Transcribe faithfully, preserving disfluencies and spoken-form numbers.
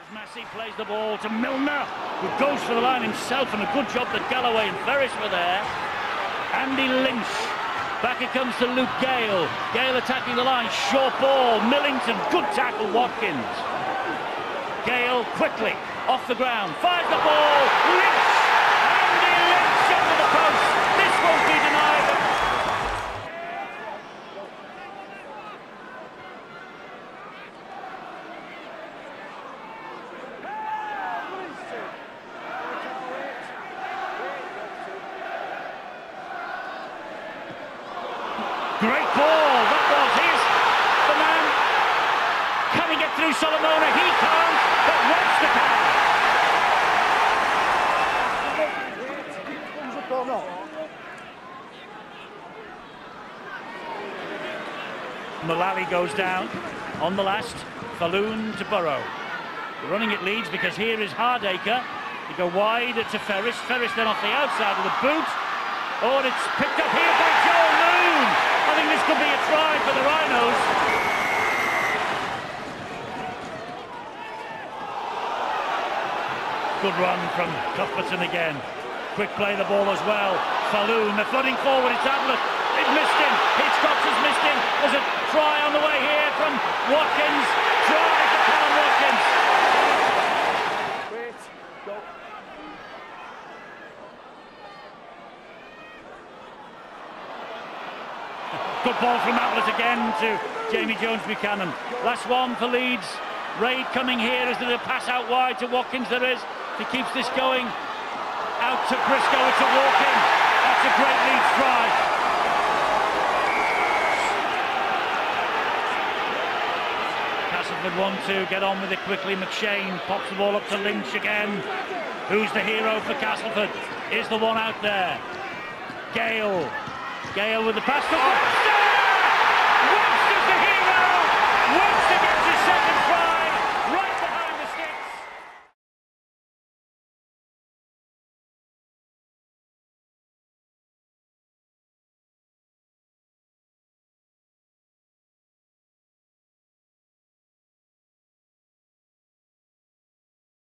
Massey plays the ball to Milner, who goes for the line himself, and a good job that Galloway and Ferres were there. Andy Lynch. Back it comes to Luke Gale. Gale attacking the line, short ball. Millington, good tackle, Watkins. Gale quickly off the ground, fires the ball. Lynch! Andy Lynch under the post. This won't be denied. Great ball, that was his, the man. Can he get through Solomona? He can't, but Webster can. Mullally goes down on the last. Falloon to Burrow. Running it Leeds because here is Hardaker. They go wide to Ferres. Ferres then off the outside of the boot. Oh, and it's picked up here by Jones. I think this could be a try for the Rhinos. Good run from Cuthbertson again. Quick play the ball as well. Falloon, they're flooding forward, it's Ablett. They've missed him. Hitchcox has missed him. There's a try on the way here from Watkins. Try for Callum Watkins. Wait, go. Good ball from Ablett again to Jamie Jones-Buchanan. Last one for Leeds. Raid coming here. Is there a pass out wide to Watkins? There is. He keeps this going. Out to Briscoe. It's a walk-in. That's a great Leeds try. Castleford one two. Get on with it quickly. McShane pops the ball up to Lynch again. Who's the hero for Castleford? Is the one out there. Gale. Gale with the pass to Webster! Webster's the hero! Webster!